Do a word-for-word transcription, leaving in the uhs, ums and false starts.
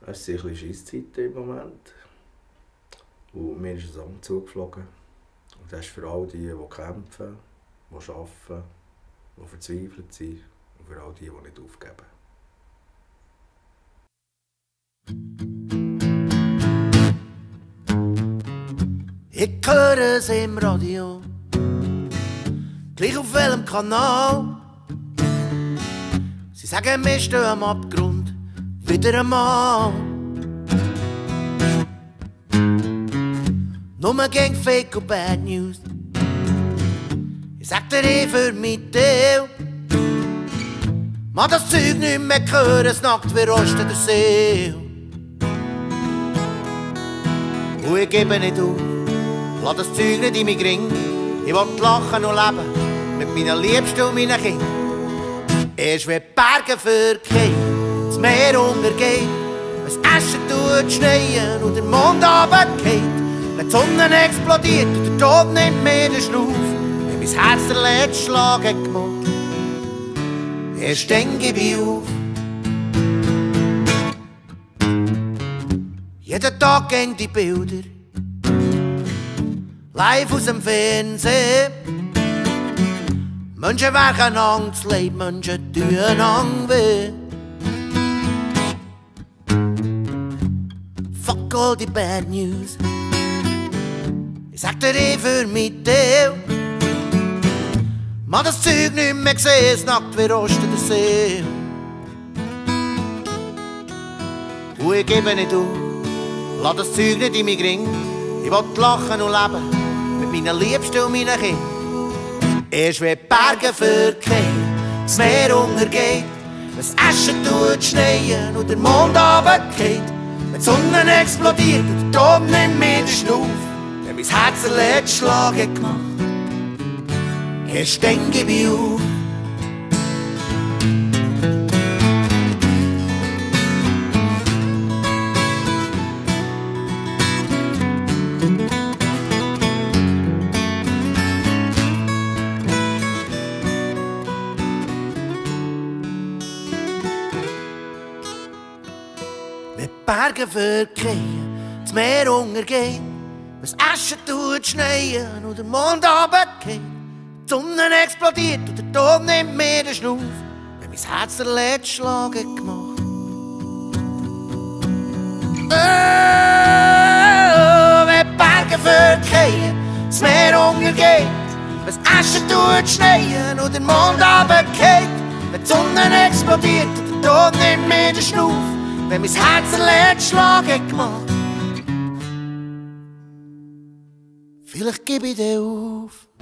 Es sind ein bisschen Scheisszeiten im Moment. Und mir ist ein Song zugeflogen. Und das ist für all die, die kämpfen, die arbeiten, die verzweifelt sind. Und für all die, die nicht aufgeben. Ich höre es im Radio, gleich auf welchem Kanal. Sie sagen, wir stehen am Abgrund, wieder einmal. Nur gegen Fake und Bad News. Ich sag dir eh für mich Teil, man das Zeug nicht mehr hören, es nackt wie Rost in der Seele. Und ich gebe nicht auf, lass das Zeug nicht in mich ring. Ich will lachen und leben mit meinen Liebsten und meinen Kindern. Erst wenn die Berge vergehen, das Meer untergeht, wenn es Asche tut schneien und der Mond runtergeht, wenn die Sonne explodiert und der Tod nimmt mir den Schnuff, wenn mein Herz den letzten Schlag hat gemacht, erst dann gebe ich auf. Jeden Tag gehen die Bilder live aus dem Fernsehen. Menschen werken Angst, Leid, Menschen tun einander weh. Fuck all die Bad News. Ich sag dir eh für mich Teil, man das Zeug nicht mehr gesehen, es nackt wie Rost in der See. Und ich gebe nicht auf, lass das Zeug nicht in mich ring. Ich will lachen und leben mit meinen Liebsten und meinen Kindern. Erst wenn die Berge vergehen, das Meer untergeht, wenn es Asche tut schneien und der Mond runtergeht, wenn die Sonne explodiert und der Tod nimmt mir den Schnuff, wenn mein Herz den letzten Schlag hat gemacht, erst dann gebe ich auf. Wenn die Berge vergehen, das Meer untergeht, wenn es Asche tut schneien und der Mond runtergeht, die Sonne explodiert und der Tod nimmt mir den Schnuff, wenn mein Herz den letzten Schlag hat gemacht. Oh, wenn die Berge vergehen, das Meer untergeht, wenn es Asche tut schneien und der Mond runtergeht, wenn die Sonne explodiert und der Tod nimmt mir den Schnuff, wenn mein Herz den letzten Schlag hat gemacht, vielleicht gebe ich dir auf.